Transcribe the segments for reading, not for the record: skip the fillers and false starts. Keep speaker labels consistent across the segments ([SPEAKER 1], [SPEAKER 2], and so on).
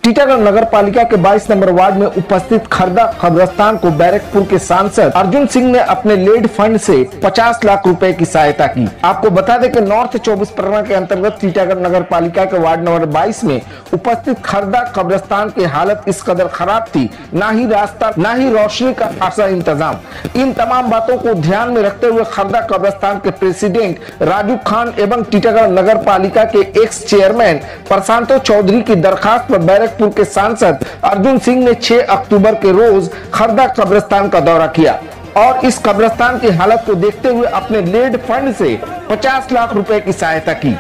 [SPEAKER 1] टीटागढ़ नगर पालिका के 22 number ward में उपस्थित खरदा कब्रिस्तान को बैरकपुर के सांसद अर्जुन सिंह ने अपने लेड फंड से 50 लाख रुपए की सहायता की। आपको बता दें कि नॉर्थ 24 परगना के अंतर्गत टीटागढ़ नगर पालिका के वार्ड नंबर 22 में उपस्थित खरदा कब्रिस्तान की हालत इस कदर खराब थी, ना ही रास्ता ना ही रोशनी का खासा इंतजाम। इन तमाम बातों को ध्यान में रखते हुए खरदा कब्रिस्तान के प्रेसिडेंट राजू खान एवं टीटागढ़ नगर पालिका के एक्स चेयरमैन प्रशांतो चौधरी की दरखास्त पर बैरकपुर के सांसद अर्जुन सिंह ने 6 अक्टूबर के रोज खरदा कब्रिस्तान का दौरा किया और इस कब्रिस्तान की हालत को देखते हुए अपने लेड फंड से 50 लाख रुपए की सहायता की।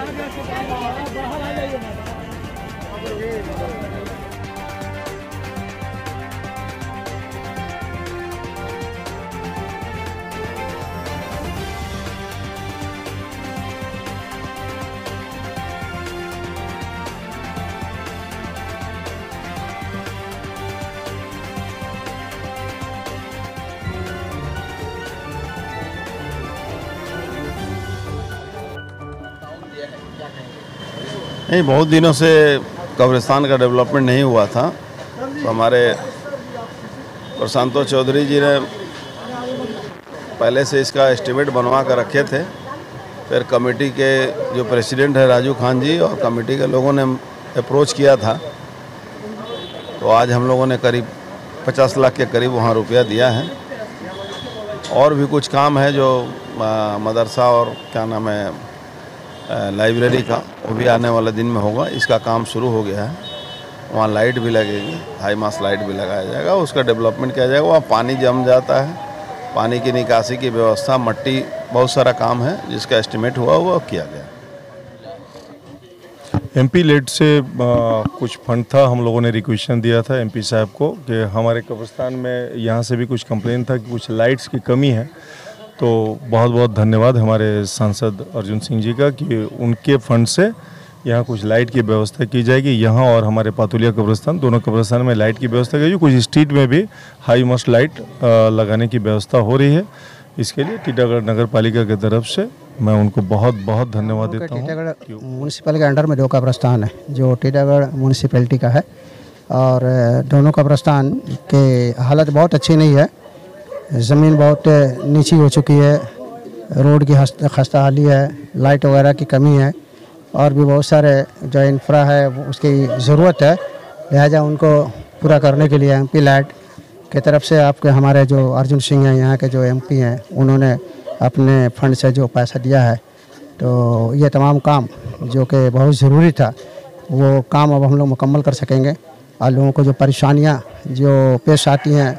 [SPEAKER 2] नहीं, बहुत दिनों से कब्रिस्तान का डेवलपमेंट नहीं हुआ था, तो हमारे प्रशांतो चौधरी जी ने पहले से इसका एस्टीमेट बनवा कर रखे थे। फिर कमेटी के जो प्रेसिडेंट है राजू खान जी और कमेटी के लोगों ने अप्रोच किया था, तो आज हम लोगों ने करीब 50 लाख के करीब वहाँ रुपया दिया है। और भी कुछ काम है जो मदरसा और क्या नाम है लाइब्रेरी का, वो भी आने वाले दिन में होगा। इसका काम शुरू हो गया है, वहाँ लाइट भी लगेगी, हाई मास लाइट भी लगाया जाएगा, उसका डेवलपमेंट किया जाएगा। वहाँ पानी जम जाता है, पानी की निकासी की व्यवस्था, मट्टी, बहुत सारा काम है जिसका एस्टिमेट हुआ वो किया गया।
[SPEAKER 3] एमपी लेड से कुछ फंड था, हम लोगों ने रिक्वेशन दिया था एमपी साहब को कि हमारे कब्रिस्तान में यहाँ से भी कुछ कंप्लेन था कि कुछ लाइट्स की कमी है। तो बहुत बहुत धन्यवाद हमारे सांसद अर्जुन सिंह जी का कि उनके फंड से यहाँ कुछ लाइट की व्यवस्था की जाएगी। यहाँ और हमारे पातुलिया कब्रिस्तान, दोनों कब्रिस्तान में लाइट की व्यवस्था की जाएगी। कुछ स्ट्रीट में भी हाई मस्ट लाइट लगाने की व्यवस्था हो रही है। इसके लिए टीटागढ़ नगर पालिका की तरफ से मैं उनको बहुत बहुत धन्यवाद देता हूँ।
[SPEAKER 4] टीटागढ़ म्यूनसिपल के अंडर में 2 कब्रिस्तान है जो टीटागढ़ म्यूनसिपैलिटी का है, और दोनों कब्रिस्तान के हालत बहुत अच्छी नहीं है। ज़मीन बहुत नीची हो चुकी है, रोड की खस्ता हाली है, लाइट वगैरह की कमी है, और भी बहुत सारे जो इंफ्रा है उसकी ज़रूरत है। लिहाजा उनको पूरा करने के लिए एमपी लाइट की तरफ से आपके हमारे जो अर्जुन सिंह हैं, यहाँ के जो एमपी हैं, उन्होंने अपने फंड से जो पैसा दिया है, तो ये तमाम काम जो कि बहुत ज़रूरी था वो काम अब हम लोग मुकम्मल कर सकेंगे। और लोगों को जो परेशानियाँ जो पेश आती हैं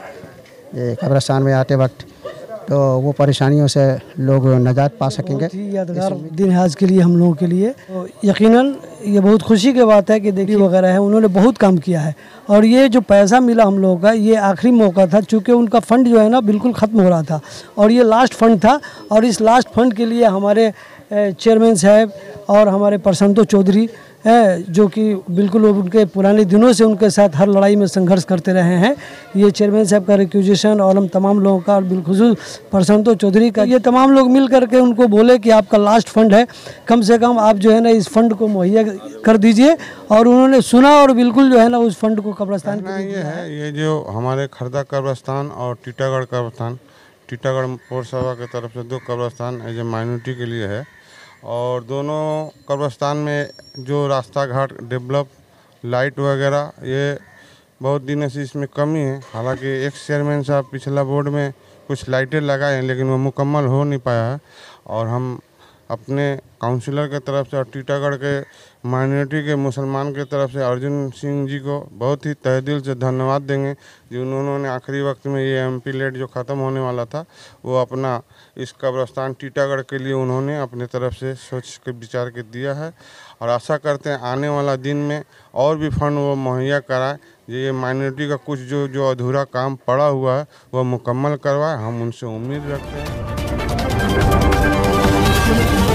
[SPEAKER 4] ये कब्रिस्तान में आते वक्त, तो वो परेशानियों से लोग निजात पा सकेंगे।
[SPEAKER 5] बहुत ही यादगार दिन है आज के लिए हम लोगों के लिए। तो यकीनन ये बहुत खुशी की बात है कि देखिए वगैरह है, उन्होंने बहुत काम किया है, और ये जो पैसा मिला हम लोगों का ये आखिरी मौका था, चूँकि उनका फ़ंड जो है ना बिल्कुल ख़त्म हो रहा था और ये लास्ट फंड था। और इस लास्ट फंड के लिए हमारे चेयरमैन साहब और हमारे प्रशांतो चौधरी है, जो कि बिल्कुल उनके पुराने दिनों से उनके साथ हर लड़ाई में संघर्ष करते रहे हैं। ये चेयरमैन साहब का रिक्वेजिशन और हम तमाम लोगों का, और बिलखुसूस प्रशांतो चौधरी का, ये तमाम लोग मिल करके उनको बोले कि आपका लास्ट फंड है, कम से कम आप जो है ना इस फंड को मुहैया कर दीजिए। और उन्होंने सुना और बिल्कुल जो है ना उस फंड को कब्रिस्तान
[SPEAKER 6] ये जो हमारे खरदा कब्रिस्तान और टीटागढ़ कब्रिस्तान, टीटागढ़ पौरसभा की तरफ से 2 कब्रिस्तान एज ए माइनॉरिटी के लिए है, और दोनों कब्रिस्तान में जो रास्ता घाट डेवलप, लाइट वगैरह, ये बहुत दिनों से इसमें कमी है। हालांकि एक्स चेयरमैन साहब पिछला बोर्ड में कुछ लाइटें लगाए हैं, लेकिन वो मुकम्मल हो नहीं पाया है। और हम अपने काउंसिलर के तरफ से और टीटागढ़ के माइनॉरिटी के मुसलमान के तरफ से अर्जुन सिंह जी को बहुत ही तहे दिल से धन्यवाद देंगे, जो उन्होंने आखिरी वक्त में ये एमपी लेट जो ख़त्म होने वाला था वो अपना इस कब्रिस्तान टीटागढ़ के लिए उन्होंने अपने तरफ से सोच के विचार के दिया है। और आशा करते हैं आने वाला दिन में और भी फंड वो मुहैया कराए, ये माइनॉरिटी का कुछ जो अधूरा काम पड़ा हुआ है वह मुकम्मल करवाए, हम उनसे उम्मीद रखते हैं।